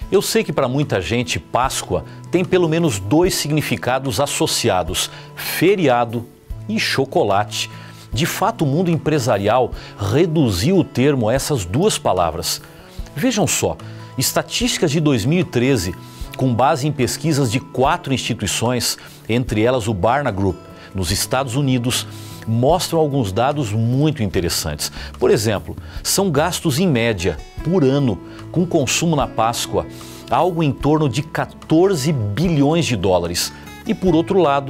Eu sei que para muita gente Páscoa tem pelo menos dois significados associados: feriado e chocolate. De fato, o mundo empresarial reduziu o termo a essas duas palavras. Vejam só, estatísticas de 2013, com base em pesquisas de 4 instituições, entre elas o Barna Group, nos Estados Unidos, mostram alguns dados muito interessantes. Por exemplo, são gastos em média, por ano, com consumo na Páscoa, algo em torno de 14 bilhões de dólares. E por outro lado,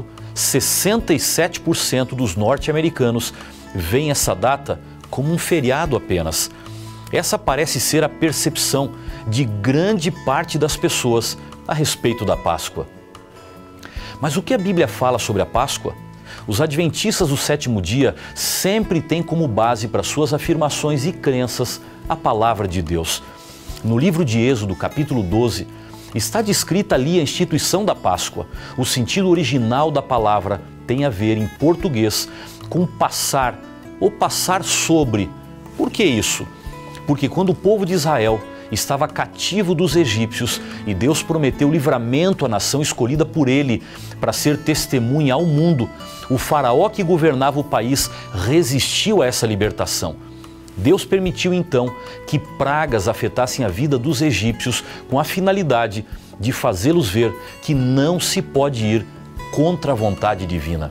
67% dos norte-americanos veem essa data como um feriado apenas. Essa parece ser a percepção de grande parte das pessoas a respeito da Páscoa. Mas o que a Bíblia fala sobre a Páscoa? Os adventistas do sétimo dia sempre têm como base para suas afirmações e crenças a palavra de Deus. No livro de Êxodo, capítulo 12, está descrita ali a instituição da Páscoa. O sentido original da palavra tem a ver, em português, com passar ou passar sobre. Por que isso? Porque quando o povo de Israel estava cativo dos egípcios e Deus prometeu livramento à nação escolhida por ele para ser testemunha ao mundo, o faraó que governava o país resistiu a essa libertação. Deus permitiu então que pragas afetassem a vida dos egípcios com a finalidade de fazê-los ver que não se pode ir contra a vontade divina.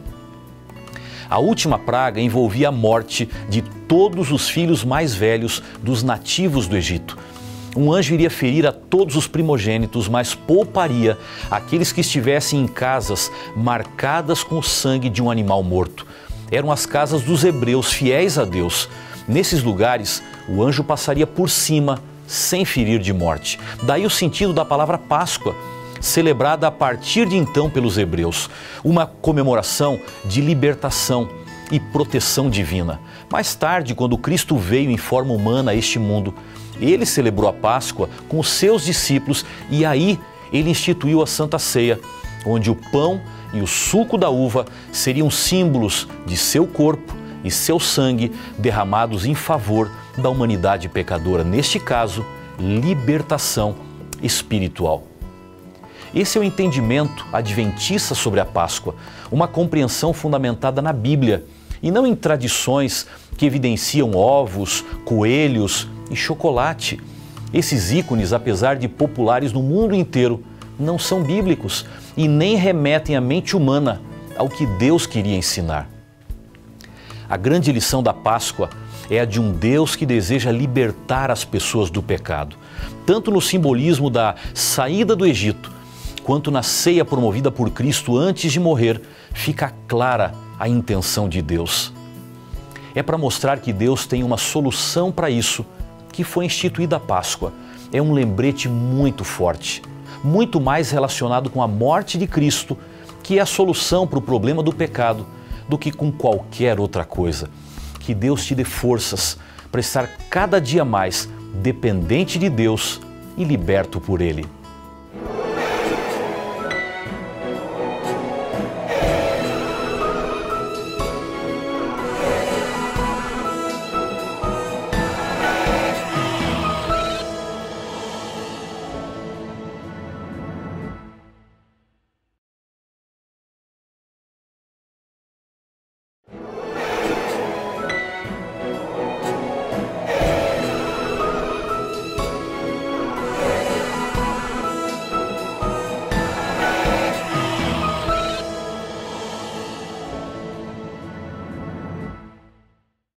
A última praga envolvia a morte de todos os filhos mais velhos dos nativos do Egito. Um anjo iria ferir a todos os primogênitos, mas pouparia aqueles que estivessem em casas marcadas com o sangue de um animal morto. Eram as casas dos hebreus fiéis a Deus. Nesses lugares, o anjo passaria por cima, sem ferir de morte. Daí o sentido da palavra Páscoa, celebrada a partir de então pelos hebreus. Uma comemoração de libertação e proteção divina. Mais tarde, quando Cristo veio em forma humana a este mundo, ele celebrou a Páscoa com os seus discípulos e aí ele instituiu a Santa Ceia, onde o pão e o suco da uva seriam símbolos de seu corpo e seu sangue derramados em favor da humanidade pecadora, neste caso, libertação espiritual. Esse é o entendimento adventista sobre a Páscoa, uma compreensão fundamentada na Bíblia e não em tradições que evidenciam ovos, coelhos e chocolate. Esses ícones, apesar de populares no mundo inteiro, não são bíblicos e nem remetem à mente humana ao que Deus queria ensinar. A grande lição da Páscoa é a de um Deus que deseja libertar as pessoas do pecado. Tanto no simbolismo da saída do Egito, quanto na ceia promovida por Cristo antes de morrer, fica clara a intenção de Deus. É para mostrar que Deus tem uma solução para isso que foi instituída a Páscoa. É um lembrete muito forte, muito mais relacionado com a morte de Cristo, que é a solução para o problema do pecado, do que com qualquer outra coisa. Que Deus te dê forças para estar cada dia mais dependente de Deus e liberto por Ele.